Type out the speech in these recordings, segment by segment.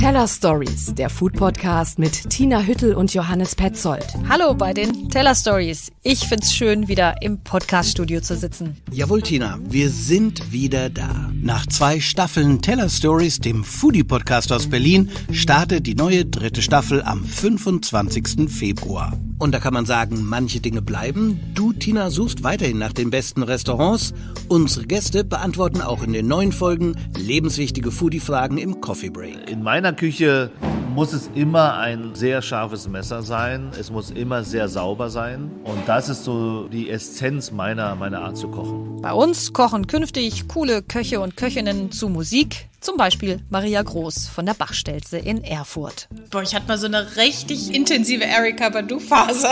Teller Stories, der Food-Podcast mit Tina Hüttel und Johannes Petzold. Hallo bei den Teller Stories. Ich find's schön, wieder im Podcast-Studio zu sitzen. Jawohl, Tina, wir sind wieder da. Nach 2 Staffeln Teller Stories, dem Foodie-Podcast aus Berlin, startet die neue 3. Staffel am 25. Februar. Und da kann man sagen, manche Dinge bleiben. Du, Tina, suchst weiterhin nach den besten Restaurants. Unsere Gäste beantworten auch in den neuen Folgen lebenswichtige Foodie-Fragen im Coffee Break. In meiner Küche muss es immer ein sehr scharfes Messer sein. Es muss immer sehr sauber sein. Und das ist so die Essenz meiner Art zu kochen. Bei uns kochen künftig coole Köche und Köchinnen zu Musik. Zum Beispiel Maria Groß von der Bachstelze in Erfurt. Boah, ich hatte mal so eine richtig intensive Erykah Badu-Phase.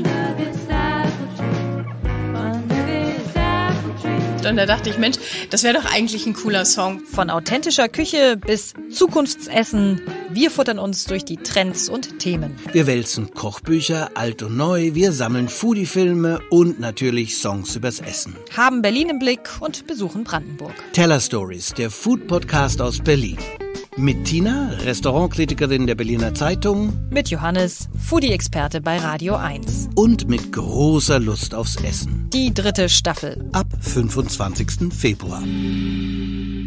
Und da dachte ich, Mensch, das wäre doch eigentlich ein cooler Song. Von authentischer Küche bis Zukunftsessen. Wir futtern uns durch die Trends und Themen. Wir wälzen Kochbücher, alt und neu, wir sammeln Foodie-Filme und natürlich Songs übers Essen. Haben Berlin im Blick und besuchen Brandenburg. Teller Stories, der Food-Podcast aus Berlin. Mit Tina, Restaurantkritikerin der Berliner Zeitung. Mit Johannes, Foodie-Experte bei Radio 1. Und mit großer Lust aufs Essen. Die 3. Staffel. Ab 25. Februar.